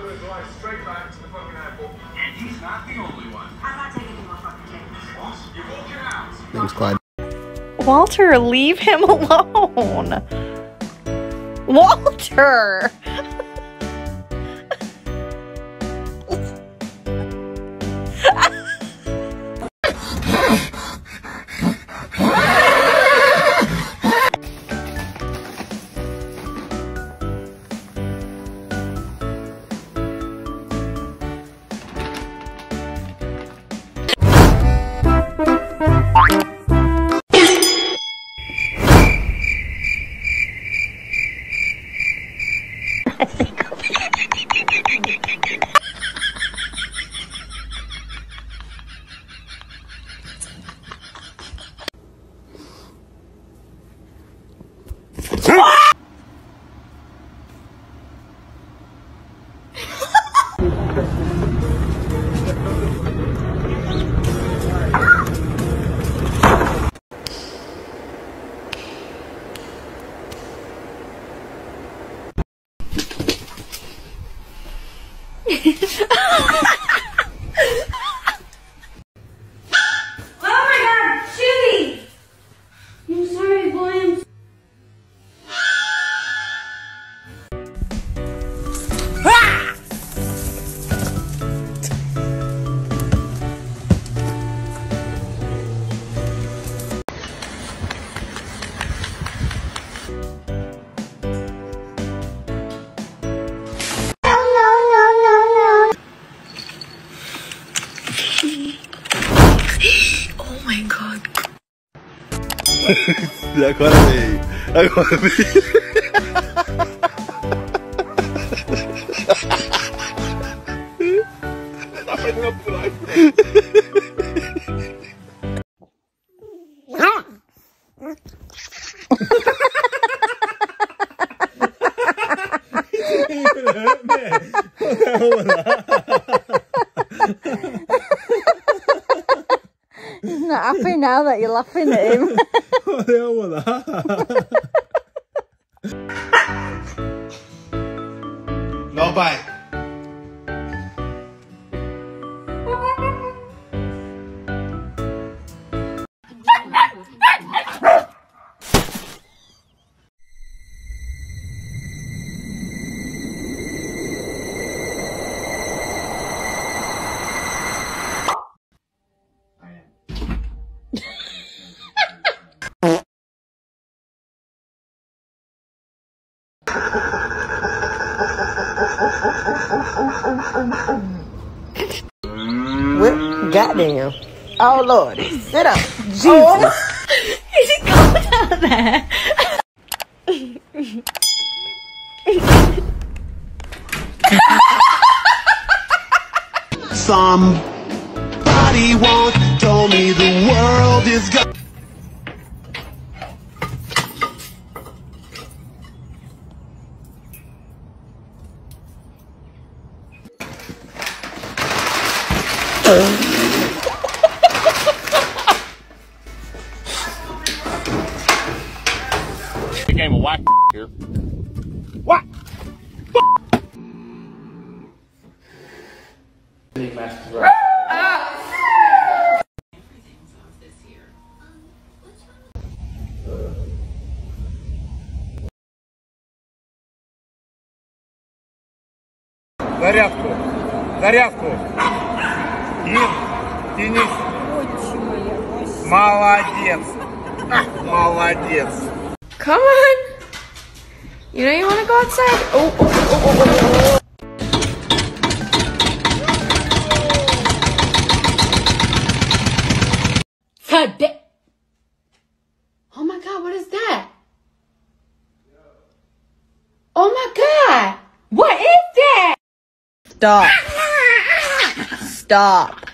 his life straight back to the fucking airport. And he's not the only one. I'm not taking any more fucking chances. What? You're walking out. Name's Clyde. Walter, leave him alone. Walter! Agora veio. Agora veio. Tá fazendo a pulagem. He's not happy now that you're laughing at him. What the hell was that? No bite. What? Goddamn. Oh, Lord. Sit up. Jesus. Oh. Is it cold out there? Somebody once told me the world is gone. Game of whack here. What? Зарядку. Зарядку. Денис. Молодец. Молодец. Come on. You know you want to go outside? Oh, oh, oh, oh, oh, oh. Oh my God, what is that? Oh my God, what is that? Stop. Stop.